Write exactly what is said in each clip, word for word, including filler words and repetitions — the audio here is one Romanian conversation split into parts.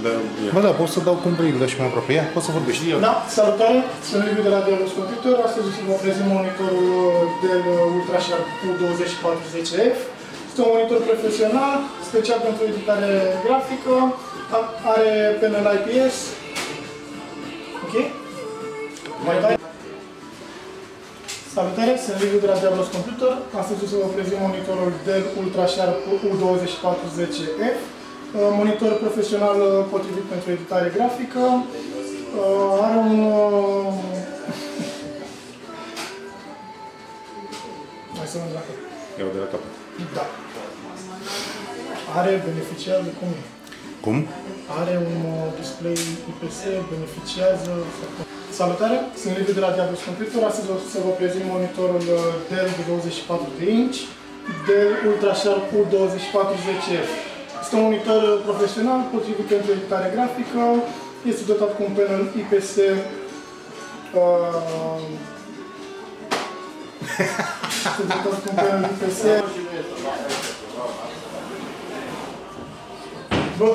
Bă, da, pot să dau cu umbrelă și mai aproape. Ia, poți să vorbești. Da, salutare! Sunt Liviu de la Diablus Computer. Astăzi o să vă prezint monitorul Dell Ultrasharp U douăzeci și patruzeci F. Este un monitor profesional, special pentru editare grafică. Are panel I P S. Ok? Mai dai? Salutare! Sunt Liviu de la Diablus Computer. Astăzi o să vă prezint monitorul Dell Ultrasharp U douăzeci și patruzeci F. Monitor profesional potrivit pentru editare grafică. Are un... Hai să mă la capăt. Iau de la capăt. Da. Are, beneficiază, cum e? Cum? Are un display I P S, beneficiază... Salutare! Sunt Liviu de la Diablus Computer. Astăzi o să vă prezint monitorul Dell de douăzeci și patru de inci, Dell Ultrasharp U douăzeci și patruzeci F. Este un monitor profesional, potrivit pentru editare grafică. Este dotat cu un panel I P S uh... este dotat cu un panel I P S. Bă!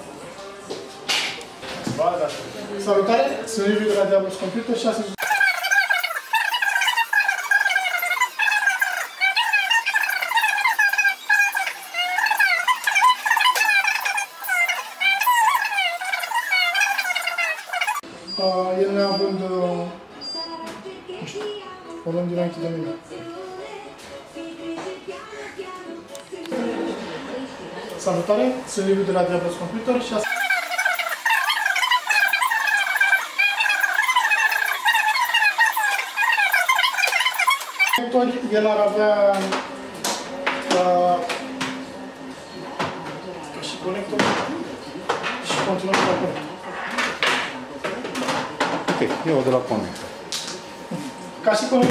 Salutare! Sunt Liviu de la Diablus Computer și astăzi Uh, el neavând, uh, nu știu, o luăm dinainte de mine. Salutare, sunt Liviu de la Diablus Computer și asta... El ar avea uh, ca și conector și continuăm la conector. Ok, eu de la conector. Ca și conector.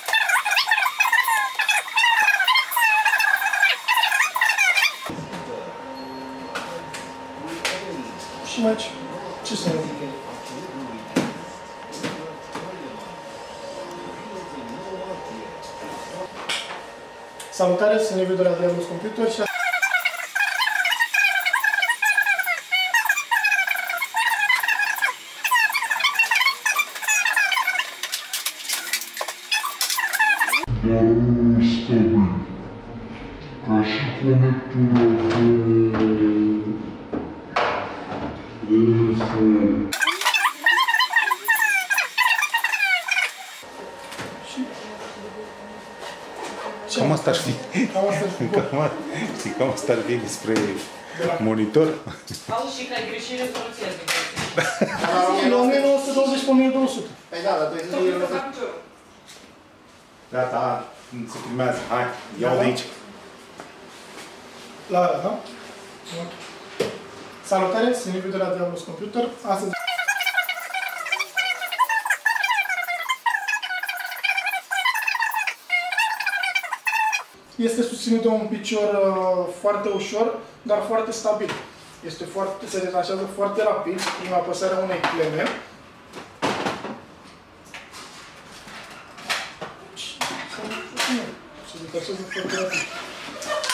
Și mai ce? Ce să ne zic? Salutare, sunt Liviu de la Diablus Computer și Dar nu stabil, ca și conectura de Cam asta ar fi. Cam asta ar fi. Știi, cam asta ar fi despre monitor. Auzi și că ai greșit rezoluția. La o mie nouă sute douăzeci pe o mie două sute. Păi da, dar trebuie să... Gata, se filmează. Hai, iau de aici. La ala, da? Salutare, sunt Liviu de la Diablus Computer. Astăzi... Este susținut de un picior uh, foarte ușor, dar foarte stabil. Este foarte, se detașează foarte rapid prin apăsarea unei cleme. Se detașează foarte rapid.